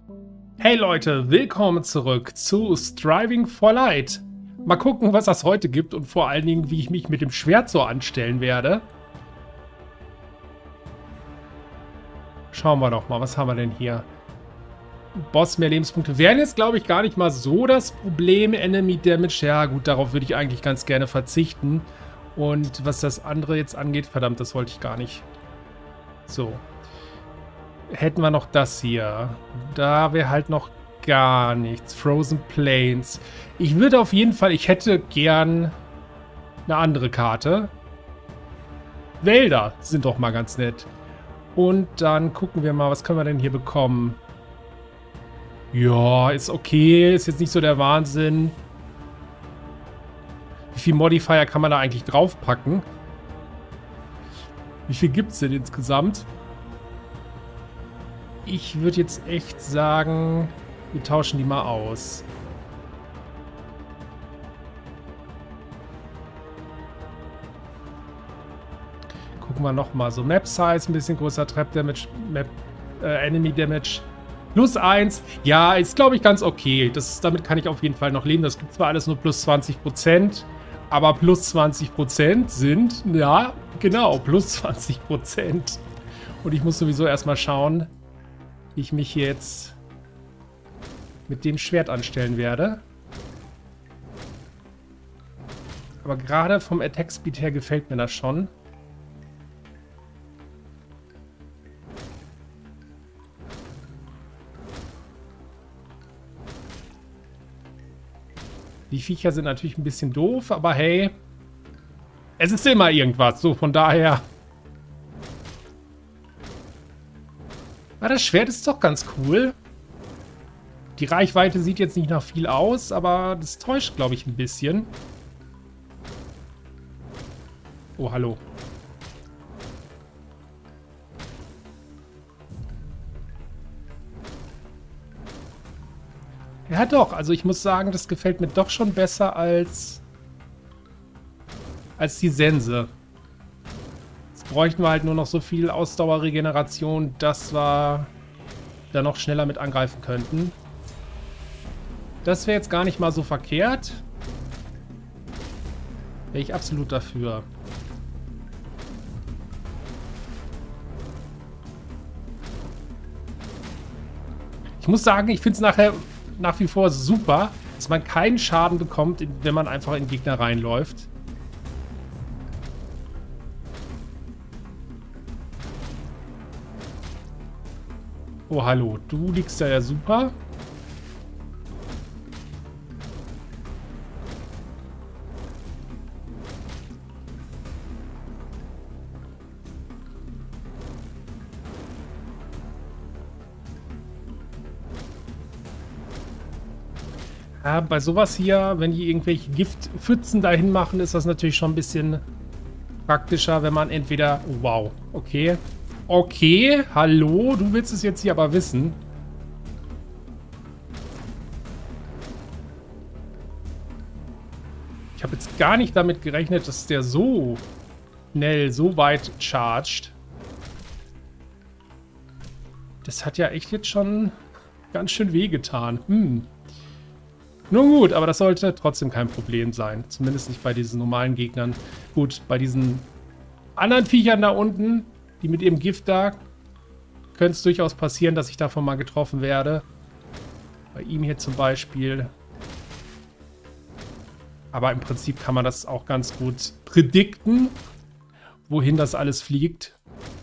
Hey Leute, willkommen zurück zu Striving for Light. Mal gucken, was das heute gibt und vor allen Dingen, wie ich mich mit dem Schwert so anstellen werde. Schauen wir doch mal, was haben wir denn hier? Boss, mehr Lebenspunkte wären jetzt, glaube ich, gar nicht mal so das Problem. Enemy Damage, ja gut, darauf würde ich eigentlich ganz gerne verzichten. Und was das andere jetzt angeht, verdammt, das wollte ich gar nicht. So. Hätten wir noch das hier. Da wäre halt noch gar nichts. Frozen Plains. Ich würde auf jeden Fall, ich hätte gern eine andere Karte. Wälder sind doch mal ganz nett. Und dann gucken wir mal, was können wir denn hier bekommen? Ja, ist okay. Ist jetzt nicht so der Wahnsinn. Wie viel Modifier kann man da eigentlich draufpacken? Wie viel gibt es denn insgesamt? Ich würde jetzt echt sagen, wir tauschen die mal aus. Gucken wir nochmal. So, Map Size, ein bisschen größer, Trap Damage, Enemy Damage. +1. Ja, ist, glaube ich, ganz okay. Damit kann ich auf jeden Fall noch leben. Das gibt zwar alles nur plus 20%, aber plus 20% sind, ja, genau, plus 20%. Und ich muss sowieso erstmal schauen, wie ich mich hier jetzt mit dem Schwert anstellen werde. Aber gerade vom Attack Speed her gefällt mir das schon. Die Viecher sind natürlich ein bisschen doof, aber hey, es ist immer irgendwas. So, von daher. Das Schwert ist doch ganz cool. Die Reichweite sieht jetzt nicht nach viel aus, aber das täuscht, glaube ich, ein bisschen. Oh, hallo. Ja, doch. Also ich muss sagen, das gefällt mir doch schon besser als die Sense. Bräuchten wir halt nur noch so viel Ausdauerregeneration, dass wir da noch schneller mit angreifen könnten. Das wäre jetzt gar nicht mal so verkehrt. Wäre ich absolut dafür. Ich muss sagen, ich finde es nachher nach wie vor super, dass man keinen Schaden bekommt, wenn man einfach in Gegner reinläuft. Oh, hallo. Du liegst da ja super. Ja, bei sowas hier, wenn die irgendwelche Giftpfützen dahin machen, ist das natürlich schon ein bisschen praktischer, wenn man entweder... Oh, wow, okay. Okay, hallo, du willst es jetzt hier aber wissen. Ich habe jetzt gar nicht damit gerechnet, dass der so schnell, so weit charged. Das hat ja echt jetzt schon ganz schön wehgetan. Nun gut, aber das sollte trotzdem kein Problem sein. Zumindest nicht bei diesen normalen Gegnern. Gut, bei diesen anderen Viechern da unten, die mit ihrem Gift da, könnte es durchaus passieren, dass ich davon mal getroffen werde. Bei ihm hier zum Beispiel. Aber im Prinzip kann man das auch ganz gut predikten, wohin das alles fliegt.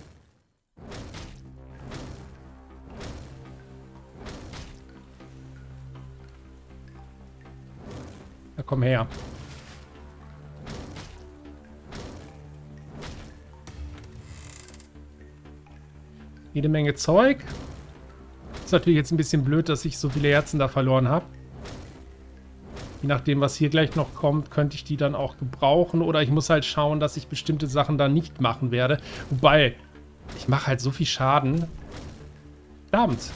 Na komm her. Jede Menge Zeug. Ist natürlich jetzt ein bisschen blöd, dass ich so viele Herzen da verloren habe. Je nachdem, was hier gleich noch kommt, könnte ich die dann auch gebrauchen. Oder ich muss halt schauen, dass ich bestimmte Sachen dann nicht machen werde. Wobei, ich mache halt so viel Schaden. Verdammt.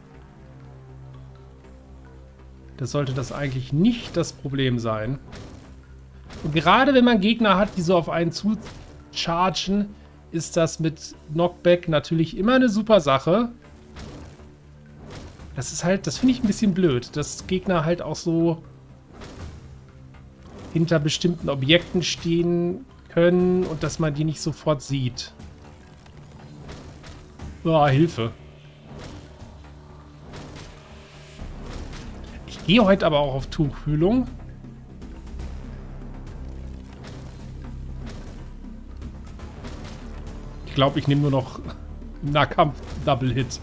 Das sollte das eigentlich nicht das Problem sein. Und gerade wenn man Gegner hat, die so auf einen zuchargen, ist das mit Knockback natürlich immer eine super Sache. Das ist halt, das finde ich ein bisschen blöd, dass Gegner halt auch so hinter bestimmten Objekten stehen können und dass man die nicht sofort sieht. Oh, Hilfe. Ich gehe heute aber auch auf Tuchfühlung. Ich glaube, ich nehme nur noch Nahkampf-Double-Hit.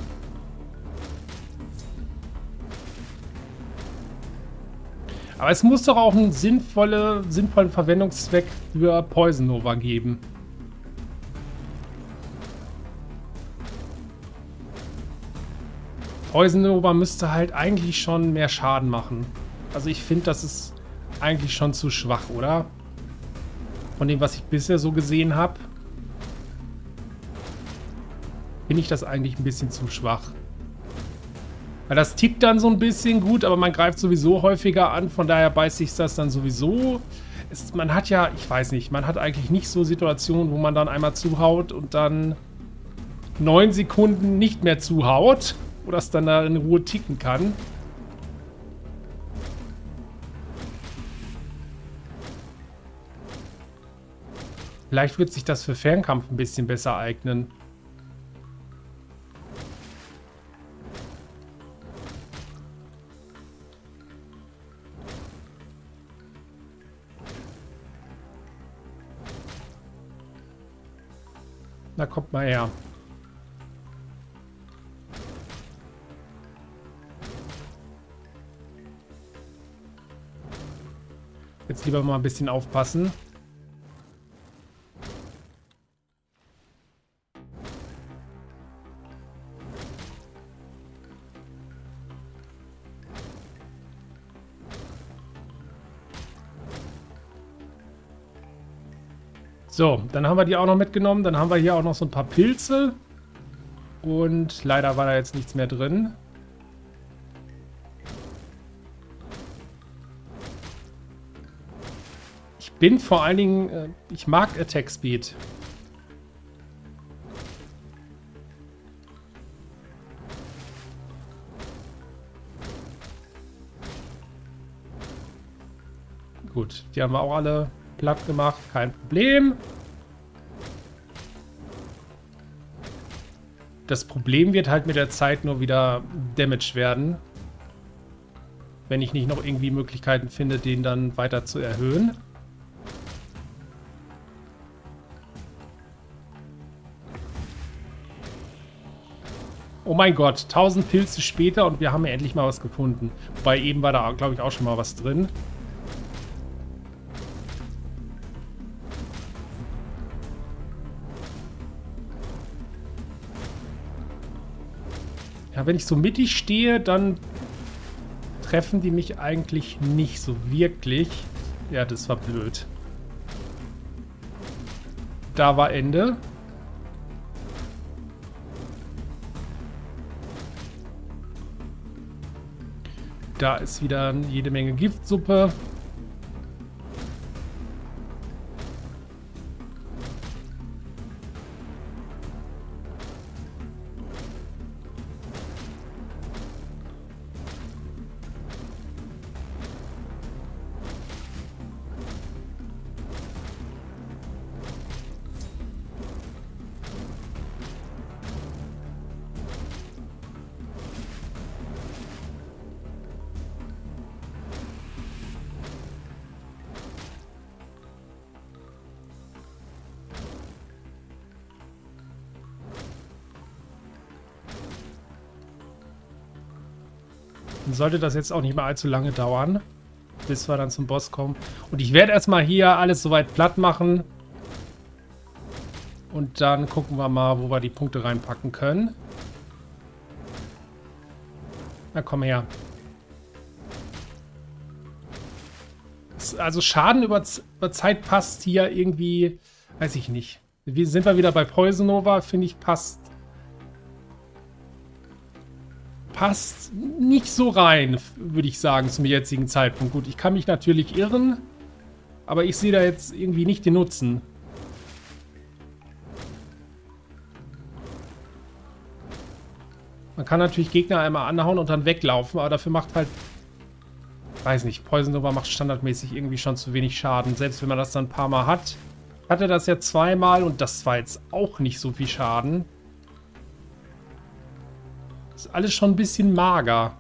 Aber es muss doch auch einen sinnvollen Verwendungszweck für Poison Nova geben. Poison Nova müsste halt eigentlich schon mehr Schaden machen. Also ich finde, das ist eigentlich schon zu schwach, oder? Von dem, was ich bisher so gesehen habe, finde ich das eigentlich ein bisschen zu schwach. Weil das tickt dann so ein bisschen gut, aber man greift sowieso häufiger an, von daher beißt sich das dann sowieso. Man hat ja, ich weiß nicht, man hat eigentlich nicht so Situationen, wo man dann einmal zuhaut und dann 9 Sekunden nicht mehr zuhaut, wo das dann da in Ruhe ticken kann. Vielleicht wird sich das für Fernkampf ein bisschen besser eignen. Na, kommt mal her. Jetzt lieber mal ein bisschen aufpassen. So, dann haben wir die auch noch mitgenommen. Dann haben wir hier auch noch so ein paar Pilze. Und leider war da jetzt nichts mehr drin. Ich bin vor allen Dingen... ich mag Attack Speed. Gut, die haben wir auch alle platt gemacht. Kein Problem. Das Problem wird halt mit der Zeit nur wieder Damage werden. Wenn ich nicht noch irgendwie Möglichkeiten finde, den dann weiter zu erhöhen. Oh mein Gott, 1000 Pilze später und wir haben ja endlich mal was gefunden. Wobei eben war da, glaube ich, auch schon mal was drin. Ja, wenn ich so mittig stehe, dann treffen die mich eigentlich nicht so wirklich. Ja, das war blöd. Da war Ende. Da ist wieder jede Menge Giftsuppe. Dann sollte das jetzt auch nicht mehr allzu lange dauern, bis wir dann zum Boss kommen. Und ich werde erstmal hier alles soweit platt machen. Und dann gucken wir mal, wo wir die Punkte reinpacken können. Na, komm her. Also Schaden über Zeit passt hier irgendwie, weiß ich nicht. Wie sind wir wieder bei Poison Nova? Finde ich, passt nicht so rein, würde ich sagen, zum jetzigen Zeitpunkt. Gut, ich kann mich natürlich irren, aber ich sehe da jetzt irgendwie nicht den Nutzen. Man kann natürlich Gegner einmal anhauen und dann weglaufen, aber dafür macht halt, weiß nicht, Poison Nova macht standardmäßig irgendwie schon zu wenig Schaden. Selbst wenn man das dann ein paar Mal hat. Ich hatte das ja zweimal und das war jetzt auch nicht so viel Schaden. Ist alles schon ein bisschen mager.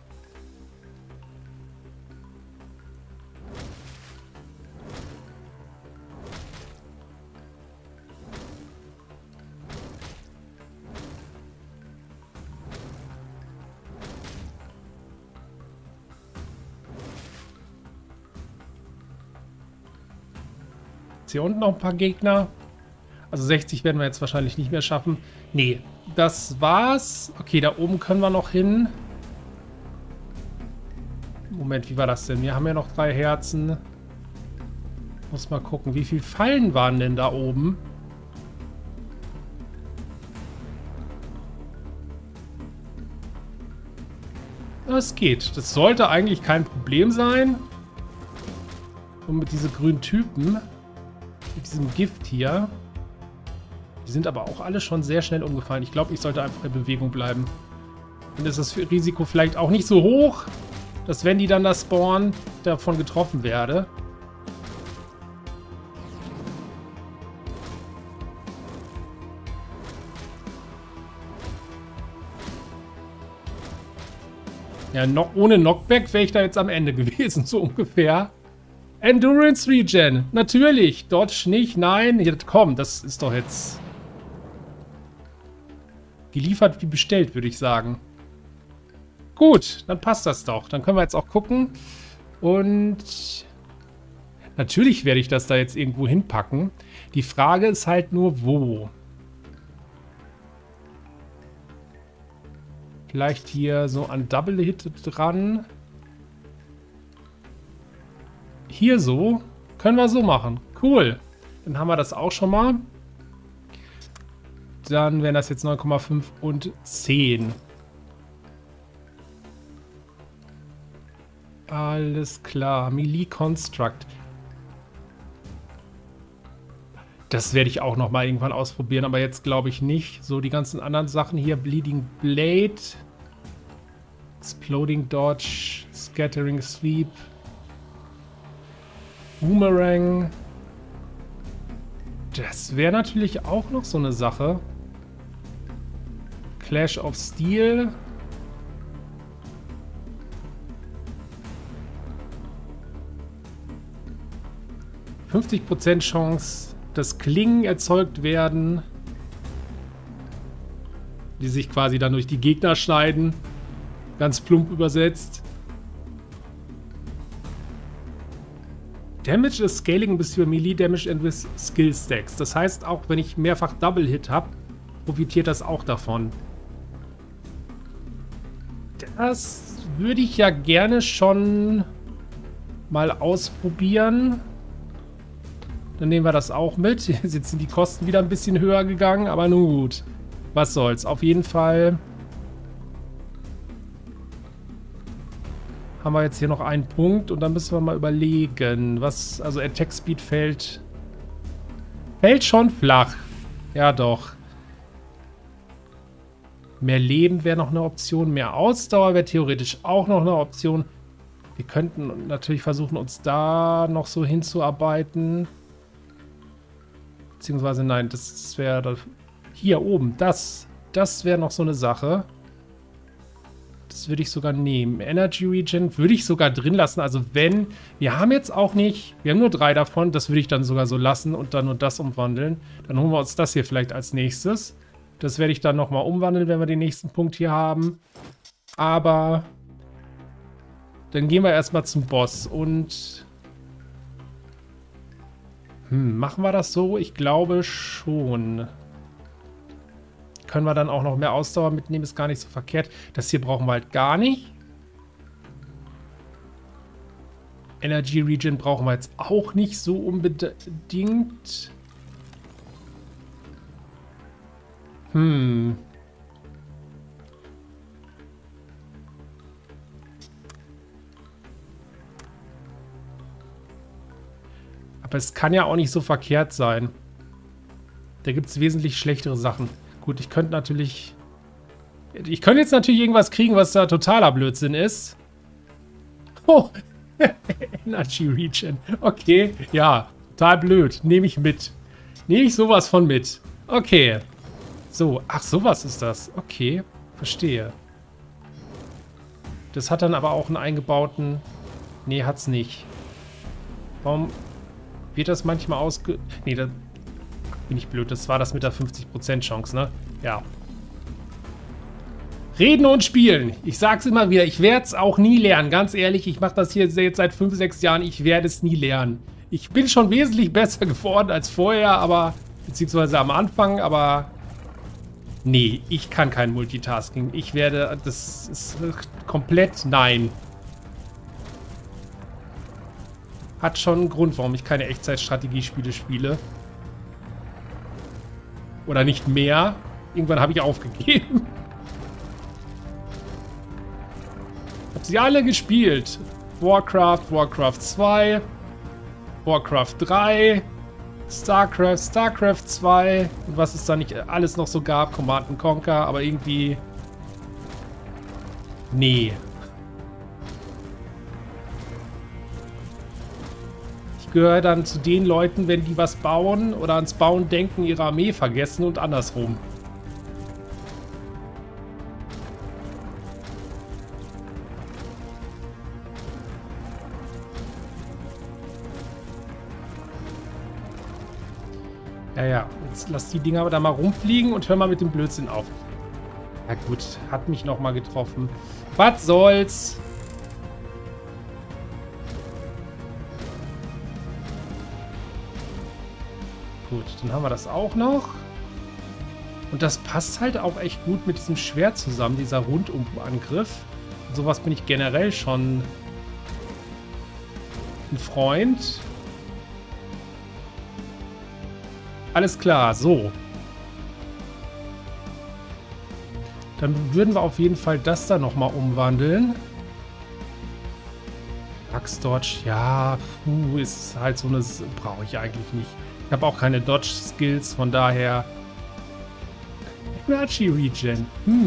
Hier unten noch ein paar Gegner. Also 60 werden wir jetzt wahrscheinlich nicht mehr schaffen. Nee, das war's. Okay, da oben können wir noch hin. Moment, wie war das denn? Wir haben ja noch 3 Herzen. Muss mal gucken, wie viele Fallen waren denn da oben? Das geht. Das sollte eigentlich kein Problem sein. Und mit diesen grünen Typen. Mit diesem Gift hier. Die sind aber auch alle schon sehr schnell umgefallen. Ich glaube, ich sollte einfach in Bewegung bleiben. Dann ist das Risiko vielleicht auch nicht so hoch, dass wenn die dann da spawnen, davon getroffen werde. Ja, ohne Knockback wäre ich da jetzt am Ende gewesen, so ungefähr. Endurance Regen, natürlich. Dodge nicht, nein. Hier, komm, das ist doch jetzt geliefert wie bestellt, würde ich sagen. Gut, dann passt das doch. Dann können wir jetzt auch gucken. Und natürlich werde ich das da jetzt irgendwo hinpacken. Die Frage ist halt nur, wo. Vielleicht hier so an Double Hit dran. Hier so. Können wir so machen. Cool. Dann haben wir das auch schon mal. Dann wären das jetzt 9,5 und 10. Alles klar. Melee Construct. Das werde ich auch noch mal irgendwann ausprobieren, aber jetzt glaube ich nicht. So, die ganzen anderen Sachen hier. Bleeding Blade. Exploding Dodge. Scattering Sweep. Boomerang. Das wäre natürlich auch noch so eine Sache. Clash of Steel. %50 Chance, dass Klingen erzeugt werden, die sich quasi dann durch die Gegner schneiden. Ganz plump übersetzt. Damage is scaling bis your melee damage and with skill stacks. Das heißt, auch wenn ich mehrfach Double Hit habe, profitiert das auch davon. Das würde ich ja gerne schon mal ausprobieren. Dann nehmen wir das auch mit. Jetzt sind die Kosten wieder ein bisschen höher gegangen, aber nun gut. Was soll's. Auf jeden Fall haben wir jetzt hier noch einen Punkt und dann müssen wir mal überlegen, was, also Attack Speed fällt schon flach. Ja doch. Mehr Leben wäre noch eine Option, mehr Ausdauer wäre theoretisch auch noch eine Option. Wir könnten natürlich versuchen, uns da noch so hinzuarbeiten. Beziehungsweise nein, das wäre hier oben, das wäre noch so eine Sache. Das würde ich sogar nehmen. Energy Regen würde ich sogar drin lassen. Also wenn, wir haben jetzt auch nicht, wir haben nur 3 davon. Das würde ich dann sogar so lassen und dann nur das umwandeln. Dann holen wir uns das hier vielleicht als nächstes. Das werde ich dann nochmal umwandeln, wenn wir den nächsten Punkt hier haben. Aber dann gehen wir erstmal zum Boss und machen wir das so? Ich glaube schon. Können wir dann auch noch mehr Ausdauer mitnehmen, ist gar nicht so verkehrt. Das hier brauchen wir halt gar nicht. Energy Regen brauchen wir jetzt auch nicht so unbedingt. Aber es kann ja auch nicht so verkehrt sein. Da gibt es wesentlich schlechtere Sachen. Gut, ich könnte natürlich Ich könnte jetzt natürlich irgendwas kriegen, was da totaler Blödsinn ist. Oh, Energy Regen. Okay, ja, total blöd. Nehme ich mit. Nehme ich sowas von mit. Okay. So, ach, sowas ist das. Okay, verstehe. Das hat dann aber auch einen eingebauten... Nee, hat's nicht. Warum wird das manchmal ausge... Nee, da bin ich blöd. Das war das mit der 50% Chance, ne? Ja. Reden und spielen. Ich sag's immer wieder, ich werde es auch nie lernen. Ganz ehrlich, ich mache das hier jetzt seit 5, 6 Jahren. Ich werde es nie lernen. Ich bin schon wesentlich besser geworden als vorher, aber... Beziehungsweise am Anfang, aber... Nee, ich kann kein Multitasking. Ich werde... Das ist komplett nein. Hat schon einen Grund, warum ich keine Echtzeitstrategiespiele spiele. Oder nicht mehr. Irgendwann habe ich aufgegeben. Hab sie alle gespielt. Warcraft, Warcraft 2, Warcraft 3, StarCraft, StarCraft 2 und was es da nicht alles noch so gab, Command & Conquer, aber irgendwie... Nee. Ich gehöre dann zu den Leuten, wenn die was bauen oder ans Bauen denken, ihre Armee vergessen und andersrum. Ja, jetzt lass die Dinger aber da mal rumfliegen und hör mal mit dem Blödsinn auf. Ja gut, hat mich nochmal getroffen. Was soll's? Gut, dann haben wir das auch noch. Und das passt halt auch echt gut mit diesem Schwert zusammen, dieser Rundumangriff. Und sowas bin ich generell schon ein Freund. Alles klar, so. Dann würden wir auf jeden Fall das da nochmal umwandeln. Axe Dodge, ja, ist halt so eine... Brauche ich eigentlich nicht. Ich habe auch keine Dodge-Skills, von daher... Energy Regen.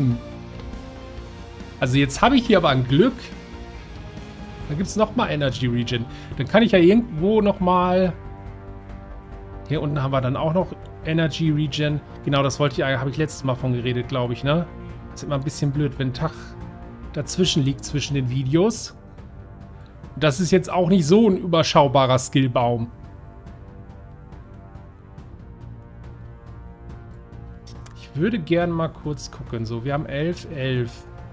Also jetzt habe ich hier aber ein Glück. Da gibt es nochmal Energy Regen. Dann kann ich ja irgendwo nochmal... Hier unten haben wir dann auch noch Energy Regen. Genau, das wollte ich, habe ich letztes Mal von geredet, glaube ich, ne? Das ist immer ein bisschen blöd, wenn ein Tag dazwischen liegt, zwischen den Videos. Und das ist jetzt auch nicht so ein überschaubarer Skillbaum. Ich würde gern mal kurz gucken. So, wir haben 11, 11.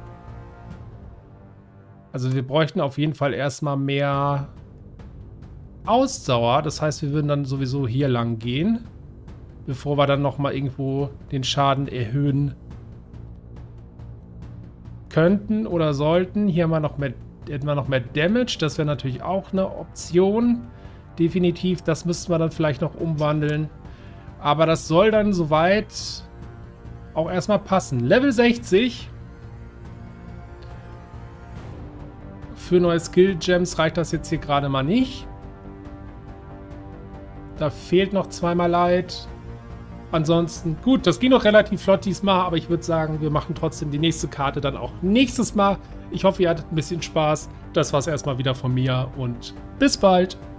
Also wir bräuchten auf jeden Fall erstmal mehr... Ausdauer, das heißt, wir würden dann sowieso hier lang gehen, bevor wir dann nochmal irgendwo den Schaden erhöhen könnten oder sollten. Hier haben wir noch mehr, hätten wir noch mehr Damage, das wäre natürlich auch eine Option. Definitiv, das müssten wir dann vielleicht noch umwandeln. Aber das soll dann soweit auch erstmal passen. Level 60. Für neue Skill Gems reicht das jetzt hier gerade mal nicht. Da fehlt noch zweimal Leid. Ansonsten, gut, das ging noch relativ flott diesmal, aber ich würde sagen, wir machen trotzdem die nächste Karte dann auch nächstes Mal. Ich hoffe, ihr hattet ein bisschen Spaß. Das war es erstmal wieder von mir und bis bald.